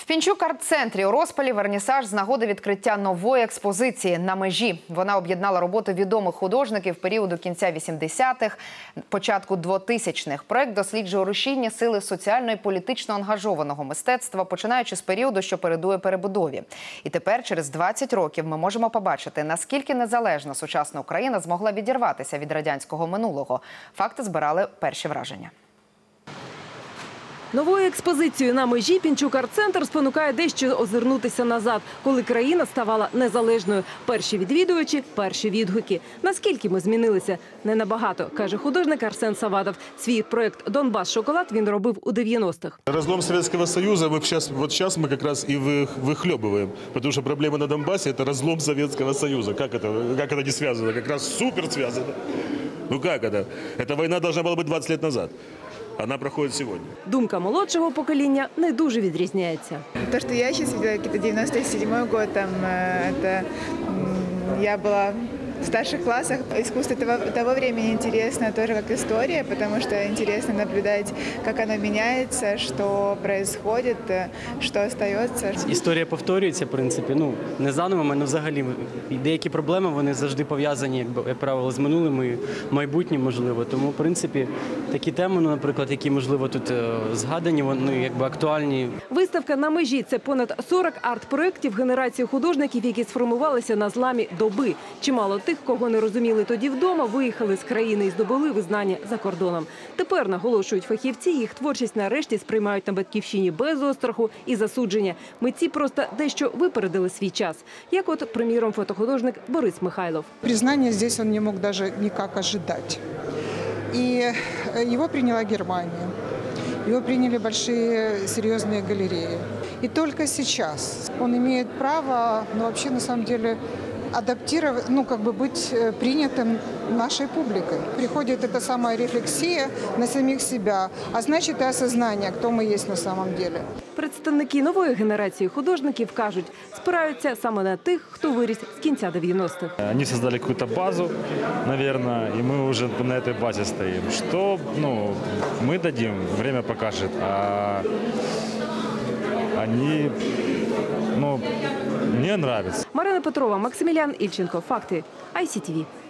Пінчук арт-центрі у розпалі вернісаж з нагоди відкриття нової експозиції «На межі». Вона об'єднала роботи відомих художників періоду кінця 80-х, початку 2000-х. Проект досліджує рушійні сили соціально і політично ангажованого мистецтва, починаючи з періоду, що передує перебудові. І тепер, через 20 років, ми можемо побачити, наскільки незалежно сучасна Україна змогла відірватися від радянського минулого. Факти збирали перші враження. Новою експозицією «На межі» Пінчук арт-центр спонукає дещо озирнутися назад, коли країна ставала незалежною. Перші відвідувачі – перші відгуки. Наскільки ми змінилися? Не набагато, каже художник Арсен Савадов. Свій проєкт «Донбас-шоколад» він робив у 90-х. Разлом Советского Союза вот сейчас мы как раз и выхлебываем, потому что проблема на Донбассе – это разлом Советского Союза. Как это не связано? Как раз супер связано. Ну как это? Эта война должна была быть 20 лет назад. Она проходит сегодня. Думка молодшого покоління не дуже відрізняється. То, что я сейчас видела, какие-то 97-й год, там, это я была в старших классах. Искусство того времени интересно тоже как история, потому что интересно наблюдать, как оно меняется, что происходит, что остается. Історія повторюється, в принципі, не заново, але взагалі деякі проблеми, вони завжди пов'язані, як правило, з минулим і майбутнім, можливо. Тому, в принципі, такі теми, наприклад, які, можливо, тут згадані, вони якби актуальні. Виставка «На межі» – це понад 40 арт-проєктів генерації художників, які сформувалися на зламі доби. Чимало тих, кого не розуміли тоді вдома, виїхали з країни і здобули визнання за кордоном. Тепер, наголошують фахівці, їх творчість нарешті сприймають на батьківщині без остраху і засудження. Митці просто дещо випередили свій час. Як от, приміром, фотохудожник Борис Михайлов. Признание здесь он не мог даже никак ожидать. И его приняла Германия. Его приняли большие серьезные галереи. И только сейчас он имеет право, вообще на самом деле, адаптировать, быть принятым нашей публикой. Приходит эта самая рефлексия на самих себя, а значит и осознание, кто мы есть на самом деле. Представники нової генерації художників кажуть, спираються саме на тих, хто виріс з кінця 90-х. Они создали какую-то базу, наверное, и мы уже на этой базе стоим. Что, мы дадим, время покажет, а они, мне нравится. Марина Петрова, Максимілян Ільченко. Факти. ICTV.